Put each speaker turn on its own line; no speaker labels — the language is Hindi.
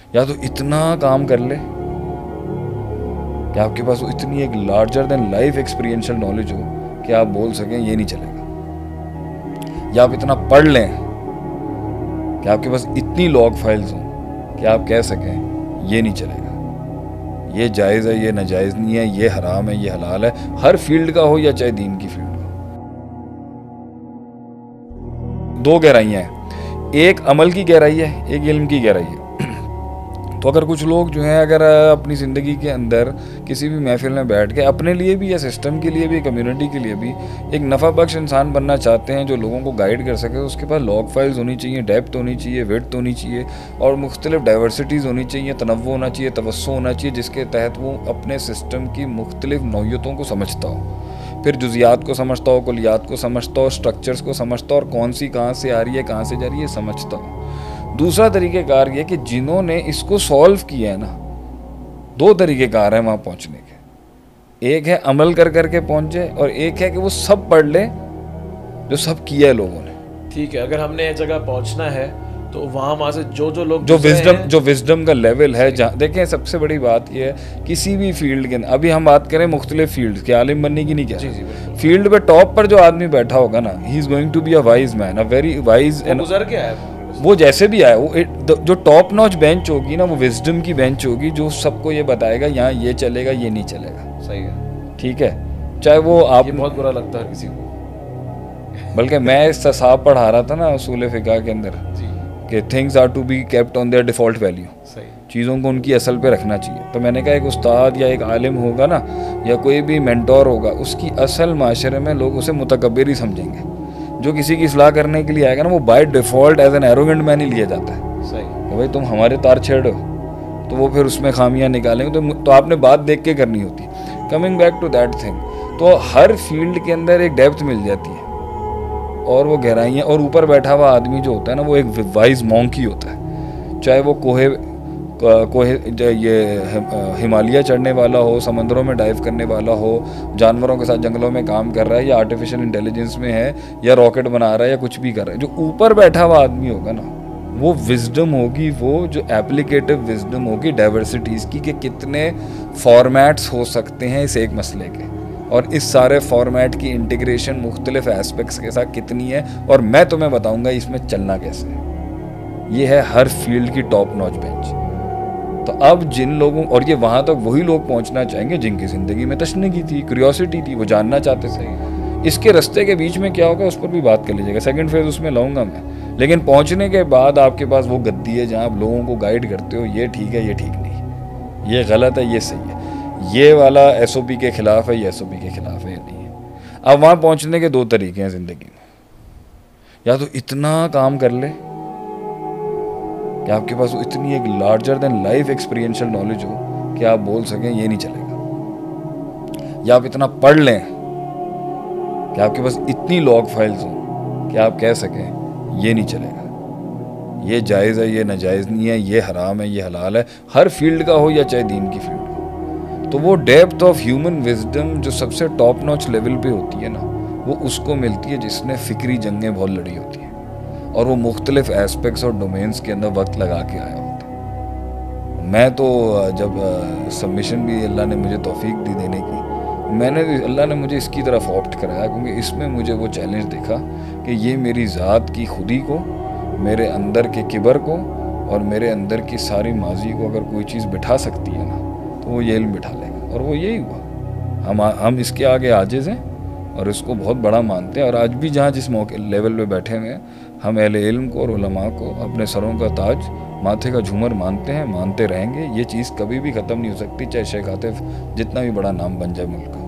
या तो इतना काम कर ले कि आपके पास इतनी एक larger than life experiential knowledge हो कि आप बोल सकें ये नहीं चलेगा, या आप इतना पढ़ लें कि आपके पास इतनी लॉग फाइल्स हों कि आप कह सकें ये नहीं चलेगा, ये जायज़ है, ये नाजायज़ नहीं है, ये हराम है, ये हलाल है, हर फील्ड का हो या चाहे दीन की फील्ड का। दो गहराइयाँ हैं, एक अमल की गहराई है, एक इल्म की गहराई है। तो अगर कुछ लोग जो हैं अगर अपनी ज़िंदगी के अंदर किसी भी महफिल में बैठ के अपने लिए भी या सिस्टम के लिए भी कम्युनिटी के लिए भी एक नफ़ा बख्श इंसान बनना चाहते हैं जो लोगों को गाइड कर सके, तो उसके पास लॉग फाइल्स होनी चाहिए, डेप्थ होनी चाहिए, विड्थ होनी चाहिए और मुख्तलिफ डाइवर्सिटीज़ होनी चाहिए, तनव्वुर होना चाहिए, तवस्सु होना चाहिए, जिसके तहत वो अपने सिस्टम की मुख्तलिफ नौइयतों को समझता हो, फिर जुज़ियात को समझता हो, कुलियात को समझता हो, स्ट्रक्चर्स को समझता हो और कौन सी कहाँ से आ रही है, कहाँ से जा रही है समझता हो। दूसरा तरीक़ेकार ये कि जिन्होंने इसको सॉल्व किया है ना, दो तरीक़ेकार हैं वहाँ पहुँचने के, एक है अमल कर करके पहुँच जाए और एक है कि वो सब पढ़ ले जो सब किया है लोगों ने।
ठीक है, अगर हमने एक जगह पहुँचना है तो वहाँ से जो लोग
जो विजडम का लेवल है, जहाँ देखें सबसे बड़ी बात यह है किसी भी फील्ड के अंदर, अभी हम बात करें मुख्तलिफ फील्ड के, आलिम बनने की नहीं कह रहे, फील्ड पे टॉप पर जो आदमी बैठा होगा ना, he is going to be a wise man, a very wise,
गुजर के आया
वो जैसे भी आए, वो जो टॉप नॉच बेंच होगी ना, वो विजडम की बेंच होगी जो सबको ये बताएगा यहाँ ये चलेगा, ये नहीं चलेगा।
सही है,
ठीक है, चाहे वो आप,
ये बहुत बुरा लगता है किसी को।
बल्कि मैं इस साहब पढ़ा रहा था ना उसूल फ़िक़ह के अंदर कि things are to be kept on their default value, चीज़ों को उनकी असल पे रखना चाहिए। तो मैंने कहा एक उस्ताद या एक आलिम होगा ना या कोई भी मेंटोर होगा, उसकी असल माशरे में लोग उसे मुतकब्बिर ही समझेंगे। जो किसी की इस्लाह करने के लिए आएगा ना, वो by default as an arrogant man ही लिया जाता है।
सही
कि भाई तुम हमारे तार छेड़ो, तो वो फिर उसमें खामियां निकालेंगे, तो आपने बात देख के करनी होती है। Coming back to that thing, तो हर फील्ड के अंदर एक डेप्थ मिल जाती है और वो गहराइयाँ, और ऊपर बैठा हुआ आदमी जो होता है ना, वो एक वाइज मॉन्क ही होता है, चाहे वो ये हिमालय चढ़ने वाला हो, समंदरों में डाइव करने वाला हो, जानवरों के साथ जंगलों में काम कर रहा है, या आर्टिफिशियल इंटेलिजेंस में है, या रॉकेट बना रहा है, या कुछ भी कर रहा है। जो ऊपर बैठा हुआ आदमी होगा ना, वो विजडम होगी, वो जो एप्लीकेटिव विजडम होगी डाइवर्सिटीज़ की, कि कितने फॉर्मेट्स हो सकते हैं इस एक मसले के, और इस सारे फॉर्मेट की इंटीग्रेशन मुख्तलिफ एस्पेक्ट्स के साथ कितनी है, और मैं तुम्हें बताऊँगा इसमें चलना कैसे है। ये है हर फील्ड की टॉप नॉच बेंच। तो अब जिन लोगों, और ये वहाँ तक वही लोग पहुँचना चाहेंगे जिनकी ज़िंदगी में तशनगी थी, क्यूरियोसिटी थी, वो जानना चाहते थे। इसके रास्ते के बीच में क्या होगा उस पर भी बात कर लीजिएगा, सेकंड फेज़ उसमें लाऊंगा मैं। लेकिन पहुँचने के बाद आपके पास वो गद्दी है जहाँ आप लोगों को गाइड करते हो, ये ठीक है, ये ठीक नहीं, ये गलत है, ये सही है, ये वाला SOP के ख़िलाफ़ है, ये SOP के ख़िलाफ़ है, ये नहीं है। अब वहाँ पहुँचने के दो तरीके हैं ज़िंदगी में, या तो इतना काम कर ले कि आपके पास इतनी एक larger than life experiential knowledge हो कि आप बोल सकें ये नहीं चलेगा, या आप इतना पढ़ लें कि आपके पास इतनी लॉग फाइल्स हों कि आप कह सकें ये नहीं चलेगा, ये जायज़ है, ये नाजायज़ नहीं है, ये हराम है, ये हलाल है, हर फील्ड का हो या चाहे दीन की फील्ड का। तो वो डेप्थ ऑफ ह्यूमन विजडम जो सबसे टॉप नॉच लेवल पे होती है ना, वो उसको मिलती है जिसने फ़िक्री जंगें बहुत लड़ी होती हैं और वो मुख्तलिफ एस्पेक्ट्स और डोमेन्स के अंदर वक्त लगा के आया होता है। मैं तो जब सबमिशन भी अल्लाह ने मुझे तौफीक दी देने की, अल्लाह ने मुझे इसकी तरफ ऑप्ट कराया, क्योंकि इसमें मुझे वो चैलेंज दिखा कि ये मेरी ज़ात की खुदी को, मेरे अंदर के किबर को और मेरे अंदर की सारी माजी को अगर कोई चीज़ बिठा सकती है ना, तो वो ये इल्म बिठा लेगा। और वो यही हुआ। हम इसके आगे आजिज़ हैं और इसको बहुत बड़ा मानते हैं। और आज भी जहाँ जिस मौके लेवल पे बैठे हुए हैं, हम अहले इल्म को और उलमा को अपने सरों का ताज, माथे का झूमर मानते हैं, मानते रहेंगे। ये चीज़ कभी भी ख़त्म नहीं हो सकती, चाहे शेख आतिफ जितना भी बड़ा नाम बन जाए मुल्क।